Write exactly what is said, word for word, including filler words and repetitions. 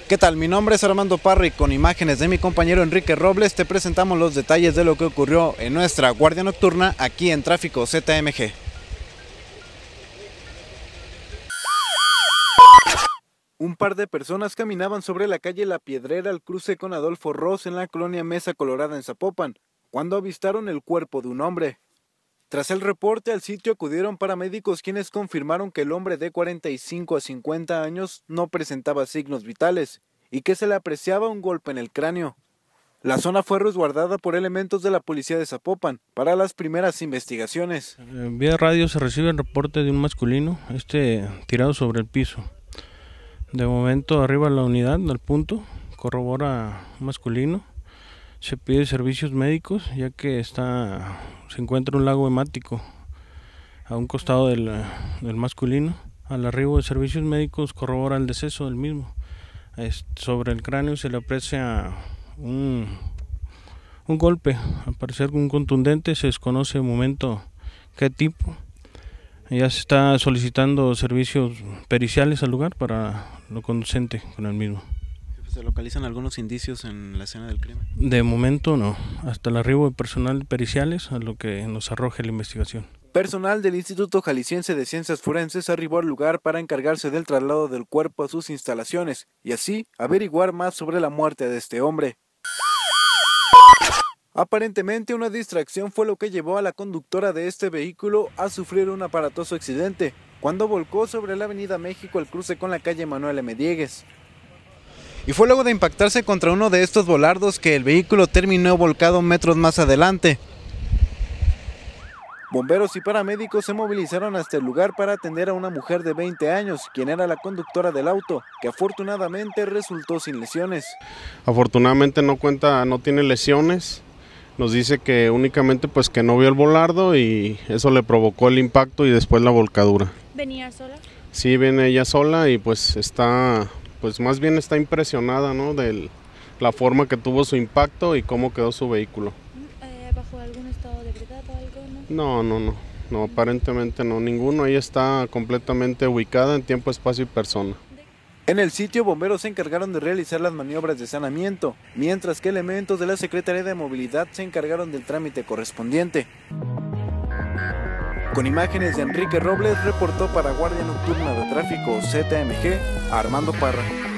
¿Qué tal? Mi nombre es Armando Parra y con imágenes de mi compañero Enrique Robles te presentamos los detalles de lo que ocurrió en nuestra guardia nocturna aquí en Tráfico Z M G. Un par de personas caminaban sobre la calle La Piedrera al cruce con Adolfo Ross en la colonia Mesa Colorada en Zapopan, cuando avistaron el cuerpo de un hombre. Tras el reporte al sitio acudieron paramédicos quienes confirmaron que el hombre de cuarenta y cinco a cincuenta años no presentaba signos vitales y que se le apreciaba un golpe en el cráneo. La zona fue resguardada por elementos de la policía de Zapopan para las primeras investigaciones. En vía radio se recibe el reporte de un masculino, este tirado sobre el piso. De momento arriba la unidad, al punto, corrobora un masculino. Se pide servicios médicos ya que está se encuentra un lago hemático a un costado del, del masculino. Al arribo de servicios médicos corrobora el deceso del mismo. Es, sobre el cráneo se le aprecia un, un golpe, al parecer un contundente, se desconoce el momento qué tipo. Ya se está solicitando servicios periciales al lugar para lo conducente con el mismo. ¿Se localizan algunos indicios en la escena del crimen? De momento no, hasta el arribo de personal periciales a lo que nos arroje la investigación. Personal del Instituto Jalisciense de Ciencias Forenses arribó al lugar para encargarse del traslado del cuerpo a sus instalaciones y así averiguar más sobre la muerte de este hombre. Aparentemente una distracción fue lo que llevó a la conductora de este vehículo a sufrir un aparatoso accidente cuando volcó sobre la avenida México al cruce con la calle Manuel M. Diegues. Y fue luego de impactarse contra uno de estos volardos que el vehículo terminó volcado metros más adelante. Bomberos y paramédicos se movilizaron hasta el lugar para atender a una mujer de veinte años, quien era la conductora del auto, que afortunadamente resultó sin lesiones. Afortunadamente no cuenta, no tiene lesiones. Nos dice que únicamente pues que no vio el volardo y eso le provocó el impacto y después la volcadura. ¿Venía sola? Sí, viene ella sola y pues está, pues más bien está impresionada, ¿no? De la forma que tuvo su impacto y cómo quedó su vehículo. Eh, ¿Bajo algún estado de ebriedad o algo? No, no, no, no, aparentemente no, ninguno. Ella está completamente ubicada en tiempo, espacio y persona. En el sitio, bomberos se encargaron de realizar las maniobras de saneamiento, mientras que elementos de la Secretaría de Movilidad se encargaron del trámite correspondiente. Con imágenes de Enrique Robles, reportó para Guardia Nocturna de Tráfico Z M G, Armando Parra.